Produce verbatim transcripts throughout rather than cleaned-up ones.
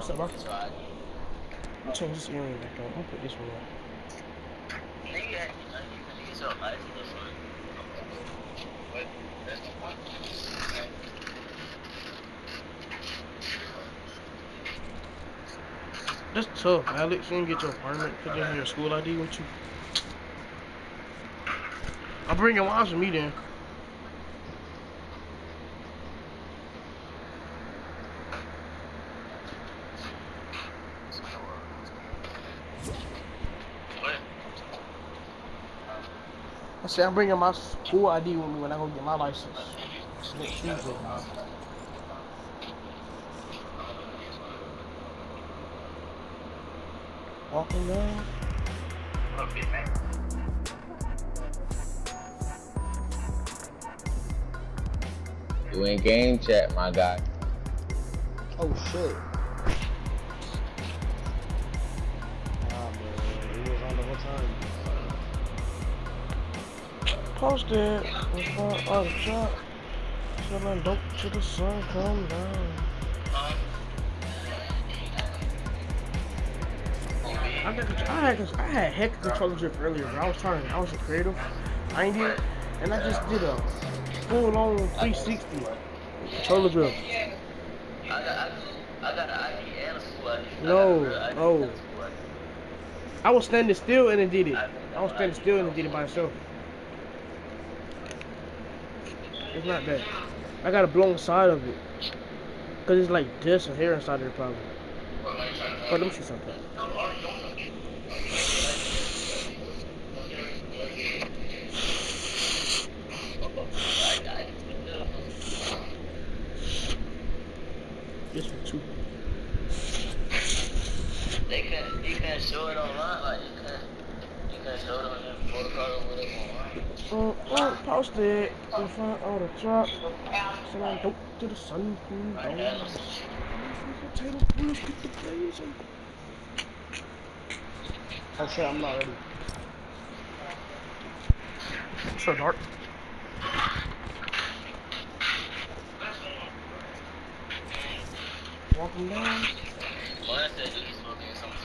What's up, bro? I'll change this earring back on. I'll put this one on. That's tough, Alex. You didn't get your apartment. Put in your school I D with you. I'll bring your wives with me then. I said I'm bringing my school I D with me when I go get my license. Next Tuesday. Walking down. Okay, man. You in game chat, my guy. Oh shit. Nah, man. He was on the whole time. Posted with my other shot. Selling dope till the sun come down. I, got, I had I had heck controller drip earlier, but I was trying. I was a creative. I ain't did, and I just did a full on three sixty controller drip. I got, I, I got an I D and a school I D. No, no. I was standing still and it did it. I was standing still and it did it by itself. It's not that. I gotta blow inside of it. Cause it's like dust and hair inside of it probably. Oh, let me see something. This one too. They couldn't, they couldn't show it online, like you couldn't, you couldn't show it on that photocard or whatever online. Uh, uh, posted in front of the truck. Selling dope to the sun cool down. Potato wheels get the blaze on. Oh shit, I'm not ready. What's so dark? Walking down. Well, I said he's smoking something.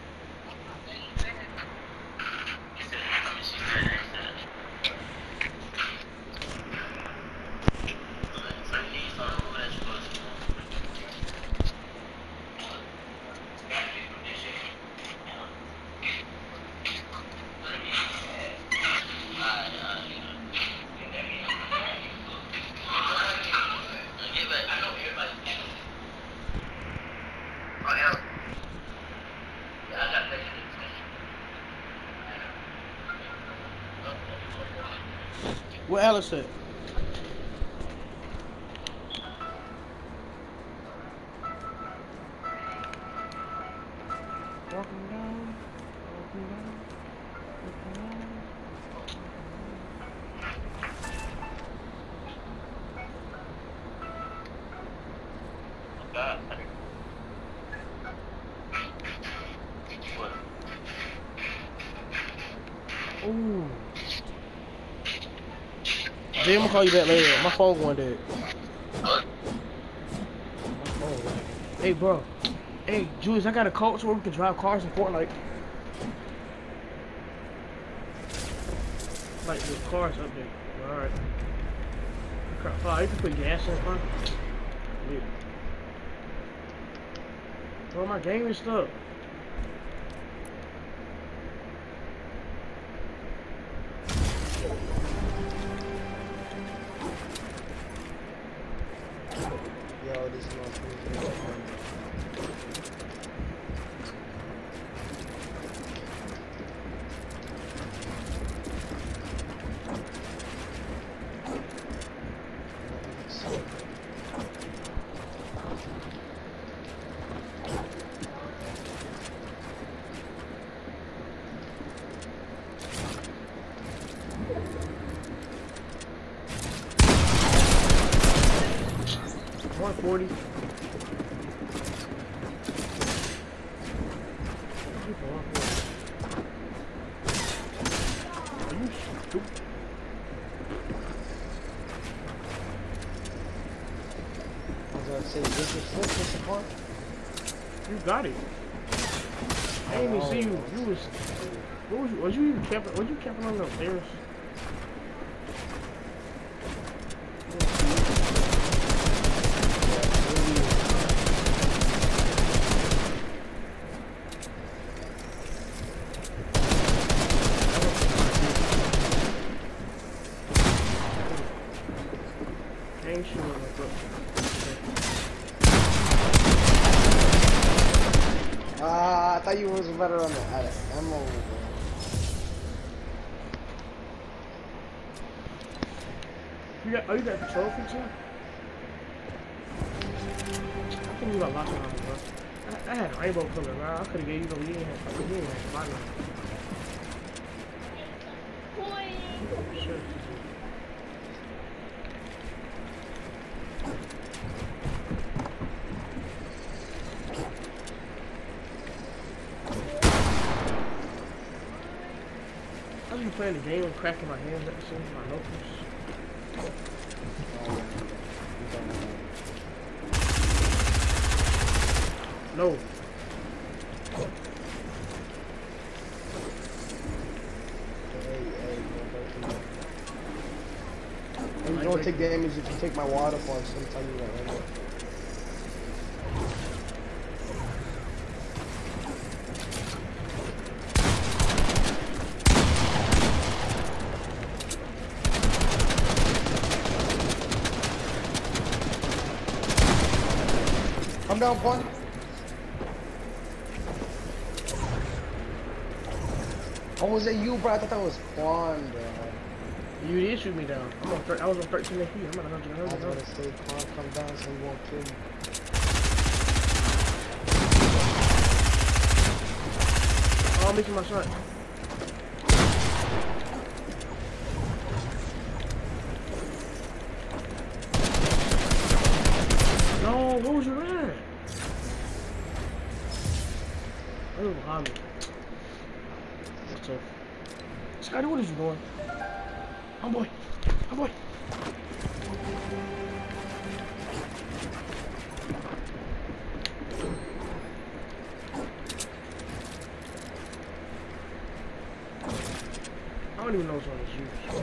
What Alice said? Walking down, walking down, walking down. God. Ooh. Jay, I'm gonna call you back later. My phone going dead. My phone. Hey, bro. Hey, Julius, I got a coach where we can drive cars in Fortnite. Like the cars up there. Alright. Oh, you can put gas in front. Yeah. Bro, my game is stuck. Yo, this is my one forty. Are you stupid? I was gonna say, did you flip this apart? You got it. I didn't even see you. You was. What was you? Was you even camping? Was you camping on the stairs? Ain't sure. Ah, I thought you was better on the ammo. You got, oh, you got control feature? I think you got lots of them, bro. I, I had rainbow color, bro. I could have gave you the lead and fucking you had fire. Oh, shit. I was playing the game and cracking my hands at the same my knuckles. No. You don't take damage if you take my water punch. I'm telling you that right now. I'm down one. Oh, was it you, bro? I thought that was Quan, bro. You did shoot me down. I'm on thir I was on thirteen H P. I'm at one hundred. I was gonna say Quan come down so he won't kill me. Oh, I'm missing my shot. No, what was your at? Oh, behind me. That's tough. Scotty, what is you doing? Oh boy. Oh boy. I don't even know which one is you.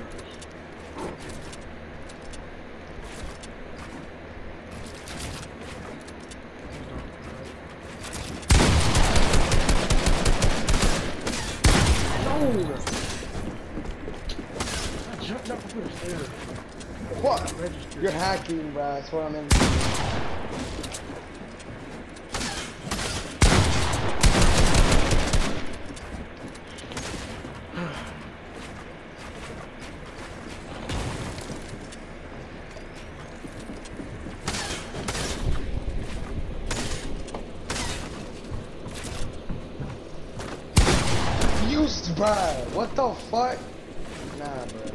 I jumped up for the stairs. What? You're hacking, bro. That's what I'm in. Used, bro. What the fuck? Nah, bro.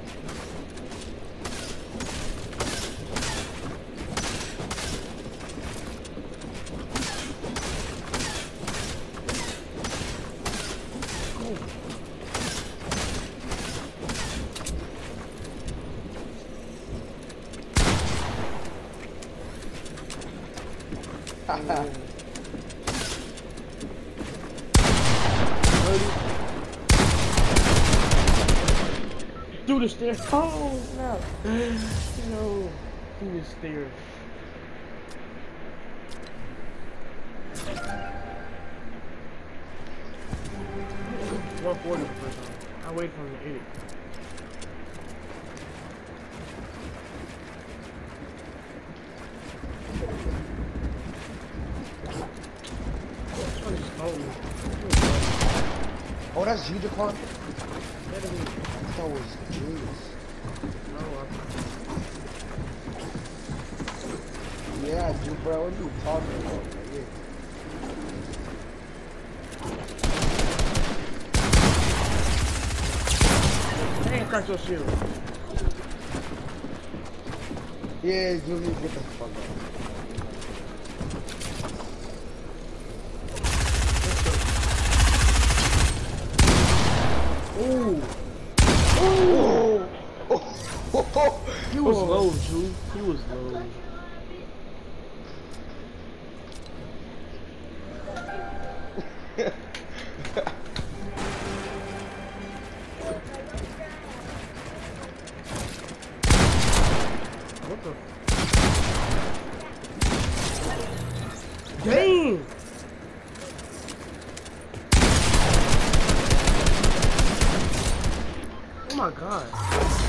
Through the stairs. Oh no. No. Through the stairs. one forty the first time. I waited for him to hit it. Oh, that's you, Jaquan? That was Julius. No, I... Yeah, dude, bro. What are you talking about? Yeah. Hey, crack your shield. Yeah, Julius, get the fuck out. Ooh. Ooh. Oh. He was low, Drew. He was low. Dang! Oh my god.